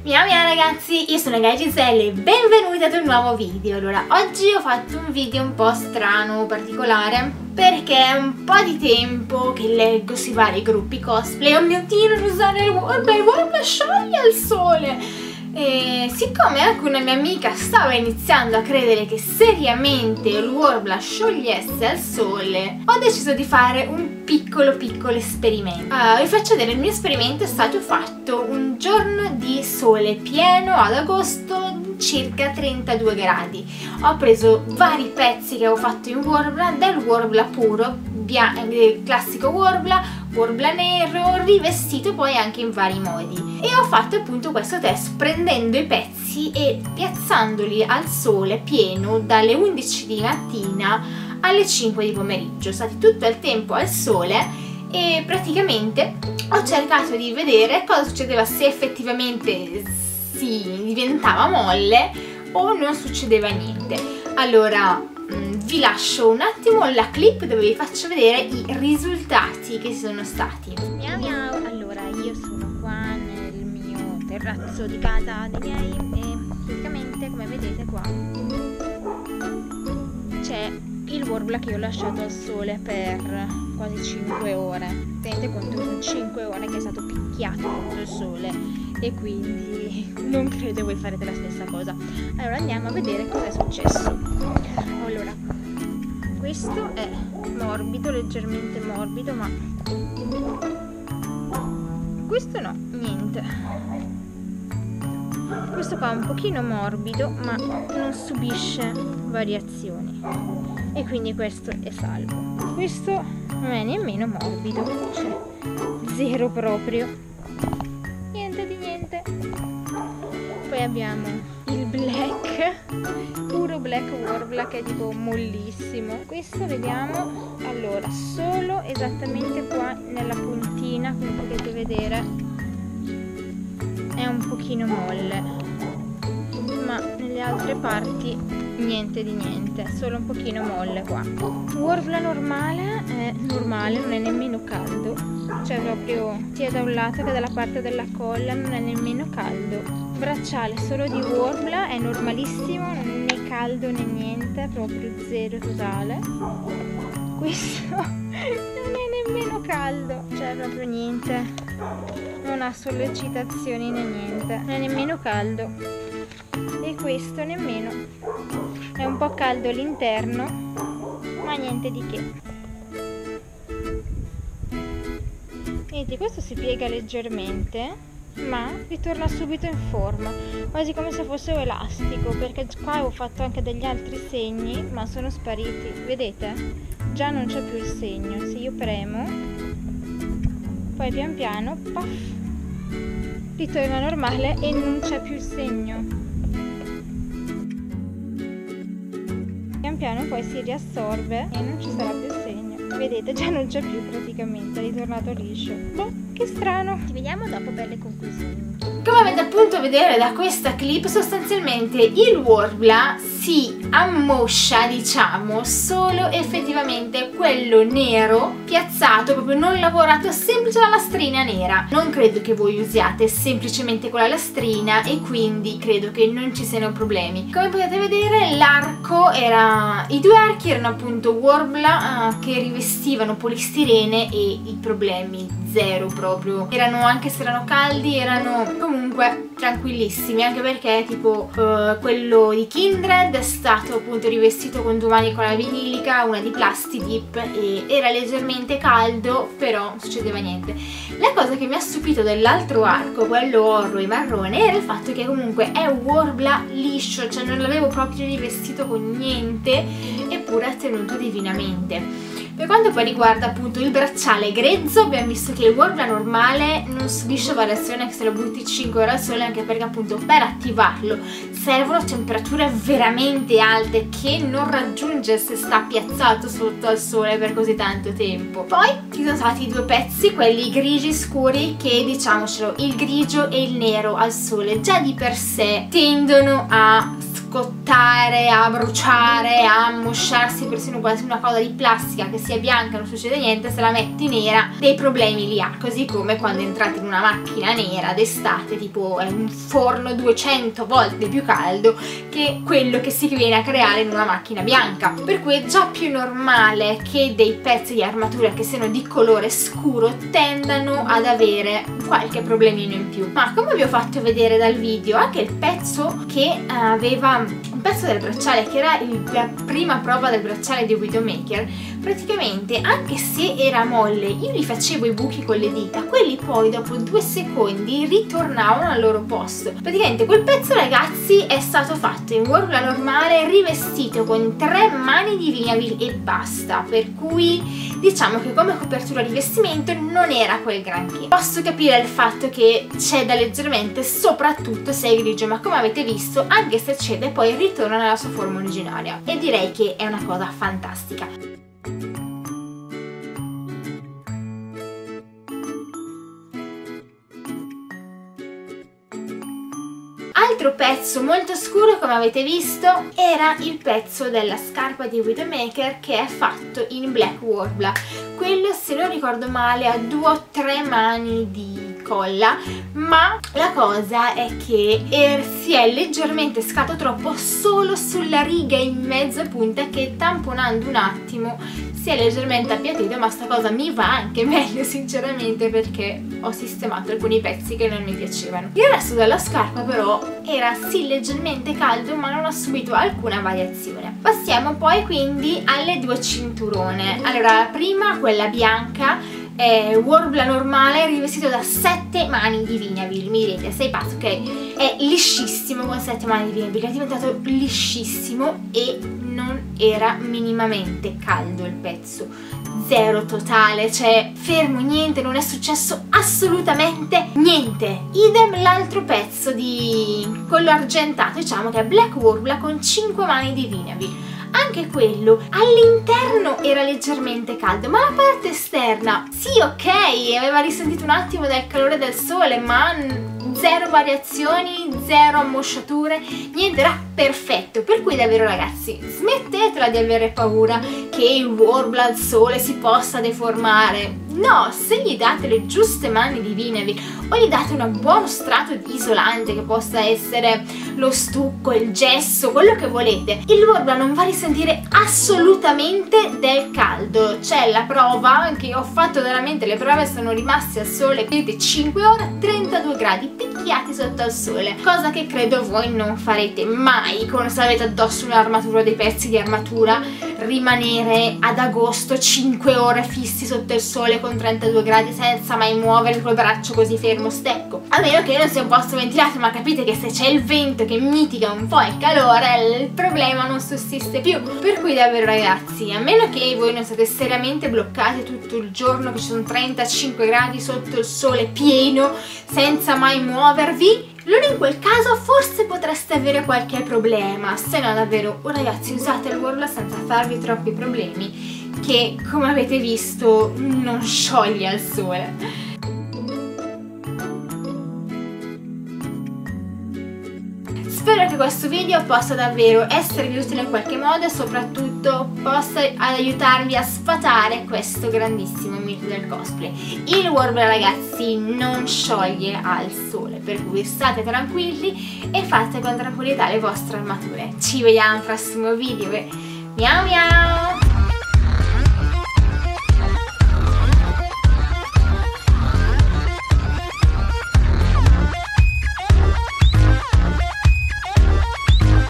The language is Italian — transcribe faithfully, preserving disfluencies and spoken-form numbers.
Miao miao ragazzi, io sono Gaia Giselle e benvenuti ad un nuovo video. Allora, oggi ho fatto un video un po' strano, particolare, perché è un po' di tempo che leggo sui vari gruppi cosplay: oh mio Dio, non usare il Warbler, il Warbler scioglie al sole. E siccome anche una mia amica stava iniziando a credere che seriamente il Warbler sciogliesse al sole, ho deciso di fare un piccolo piccolo esperimento. Uh, vi faccio vedere, il mio esperimento è stato fatto un giorno di sole pieno ad agosto, circa trentadue gradi. Ho preso vari pezzi che avevo fatto in Warbler, del Warbler puro, del classico Warbler, Warbler nero, rivestito poi anche in vari modi, e ho fatto appunto questo test prendendo i pezzi e piazzandoli al sole pieno dalle undici di mattina alle cinque di pomeriggio, stati tutto il tempo al sole, e praticamente ho cercato di vedere cosa succedeva, se effettivamente si diventava molle o non succedeva niente. Allora vi lascio un attimo la clip dove vi faccio vedere i risultati che sono stati. Miau miau. Allora, io sono qua nel mio terrazzo di casa dei miei e praticamente, come vedete qua, c'è il Warbler che io ho lasciato al sole per quasi cinque ore. Tenete conto, sono cinque ore che è stato picchiato contro il sole, e quindi non credo voi farete la stessa cosa. Allora andiamo a vedere cosa è successo. Allora, questo è morbido, leggermente morbido, ma questo no, niente. Questo qua è un pochino morbido, ma non subisce variazioni, e quindi questo è salvo. Questo non è nemmeno morbido, cioè zero proprio, niente di niente. Poi abbiamo il black, puro black Warbler, che è tipo mollissimo. Questo vediamo, allora, solo esattamente qua nella puntina, come potete vedere, è un pochino molle, ma nelle altre parti niente di niente, solo un pochino molle qua. Warbler normale è normale, non è nemmeno caldo, cioè proprio sia da un lato che dalla parte della colla non è nemmeno caldo. Bracciale solo di Warbler è normalissimo, né caldo né niente, proprio zero totale. Questo non è nemmeno caldo, cioè proprio niente, non ha sollecitazioni né niente, non è nemmeno caldo. E questo nemmeno, è un po' caldo all'interno, ma niente di che. Vedete, questo si piega leggermente, ma ritorna subito in forma, quasi come se fosse elastico, perché qua ho fatto anche degli altri segni, ma sono spariti. Vedete? Già non c'è più il segno. Se io premo, poi pian piano, puff, ritorna normale e non c'è più il segno. Pian piano poi si riassorbe e non ci sarà più il segno. Vedete, già non c'è più praticamente, è ritornato liscio. Boh, che strano. Ci vediamo dopo per le conclusioni. Come avete appunto vedere da questa clip, sostanzialmente il Warbler si ammoscia, diciamo, solo effettivamente quello nero piazzato, proprio non lavorato, semplice la lastrina nera. Non credo che voi usiate semplicemente con la lastrina, e quindi credo che non ci siano problemi. Come potete vedere, l'arco era, i due archi erano appunto Warbler uh, che rivestivano polistirene, e i problemi zero proprio. Erano, anche se erano caldi, erano comunque tranquillissimi, anche perché tipo uh, quello di Kindred è stato appunto rivestito con due manicola vinilica, una di Plastidip, e era leggermente caldo, però non succedeva niente. La cosa che mi ha stupito dell'altro arco, quello oro e marrone, era il fatto che comunque è un Warbler liscio, cioè non l'avevo proprio rivestito con niente, eppure ha tenuto divinamente. Per quanto poi riguarda appunto il bracciale grezzo, abbiamo visto che il Warbler normale non subisce variazione anche se lo butti cinque ore al sole, anche perché appunto per attivarlo servono temperature veramente alte che non raggiunge se sta piazzato sotto al sole per così tanto tempo. Poi ci sono stati i due pezzi, quelli grigi scuri, che diciamocelo, il grigio e il nero al sole già di per sé tendono a scottare scottare, a bruciare, a mosciarsi persino quasi una cosa di plastica che sia bianca non succede niente, se la metti nera dei problemi li ha, così come quando entrate in una macchina nera d'estate, tipo è un forno duecento volte più caldo che quello che si viene a creare in una macchina bianca, per cui è già più normale che dei pezzi di armatura che siano di colore scuro tendano ad avere qualche problemino in più. Ma come vi ho fatto vedere dal video, anche il pezzo che aveva un pezzo del bracciale che era il, la prima prova del bracciale di Widowmaker, praticamente anche se era molle, io gli facevo i buchi con le dita, quelli poi dopo due secondi ritornavano al loro posto. Praticamente quel pezzo, ragazzi, è stato fatto in Worbla normale, rivestito con tre mani di Vinavil e basta, per cui diciamo che come copertura rivestimento non era quel granché. Posso capire il fatto che ceda leggermente, soprattutto se è grigio, ma come avete visto anche se cede poi ritorna nella sua forma originaria e direi che è una cosa fantastica. Altro pezzo molto scuro, come avete visto, era il pezzo della scarpa di Widowmaker che è fatto in Black Worbla. Quello, se non ricordo male, ha due o tre mani di colla, ma la cosa è che er, si è leggermente scato troppo solo sulla riga in mezzo punta, che tamponando un attimo si è leggermente appiattito, ma sta cosa mi va anche meglio sinceramente, perché ho sistemato alcuni pezzi che non mi piacevano. Il resto della scarpa però era sì leggermente caldo, ma non ha subito alcuna variazione. Passiamo poi quindi alle due cinturone. Allora, la prima, quella bianca, è Worbla normale rivestito da sette mani di Vinavil. Mi direte, sei pazzo? Ok, è liscissimo con sette mani di Vinavil, è diventato liscissimo e non era minimamente caldo il pezzo, zero totale, cioè fermo, niente, non è successo assolutamente niente. Idem l'altro pezzo di quello argentato, diciamo che è Black Worbla con cinque mani di Vinavil. Anche quello all'interno era leggermente caldo, ma la parte esterna sì, ok, aveva risentito un attimo del calore del sole, ma zero variazioni, zero ammosciature, niente, era perfetto. Per cui davvero, ragazzi, smettetela di avere paura che il Worbla al sole si possa deformare. No, se gli date le giuste mani di Vinavil o gli date un buono strato di isolante, che possa essere lo stucco, il gesso, quello che volete, il Worbla non va a risentire assolutamente del caldo. C'è la prova che ho fatto, veramente le prove sono rimaste al sole, vedete, cinque ore, trentadue gradi picchiati sotto al sole, cosa che credo voi non farete mai quando se avete addosso un'armatura, dei pezzi di armatura, rimanere ad agosto cinque ore fissi sotto il sole con trentadue gradi senza mai muovere col braccio così fermo stecco, a meno che non sia un posto ventilato. Ma capite che se c'è il vento che mitiga un po' il calore, il problema non sussiste più. Per cui davvero, ragazzi, a meno che voi non siate seriamente bloccati tutto il giorno, che ci sono trentacinque gradi sotto il sole pieno senza mai muovervi, allora in quel caso forse potreste avere qualche problema. Se no, davvero, ragazzi, usate il Worbla senza farvi troppi problemi, che come avete visto non scioglie al sole. Spero che questo video possa davvero esservi utile in qualche modo e soprattutto possa aiutarvi a sfatare questo grandissimo mito del cosplay. Il Worbla, ragazzi, non scioglie al sole, per cui state tranquilli e fate con tranquillità le vostre armature. Ci vediamo al prossimo video. Miau miau!